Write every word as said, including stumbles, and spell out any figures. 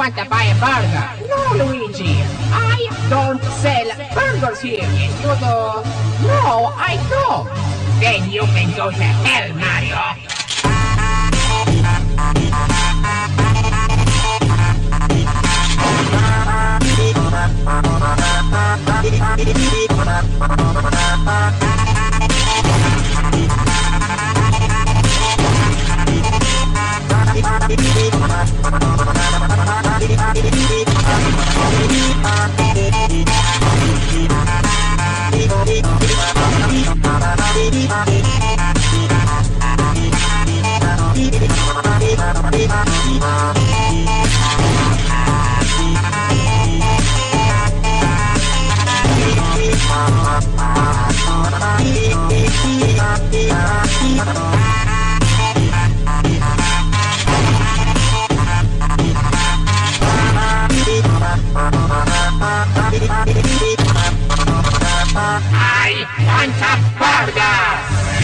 want to buy a burger. No, Luigi, I don't sell burgers here. And you do? No, I don't. Then you can go to hell, Mario. I want a burger!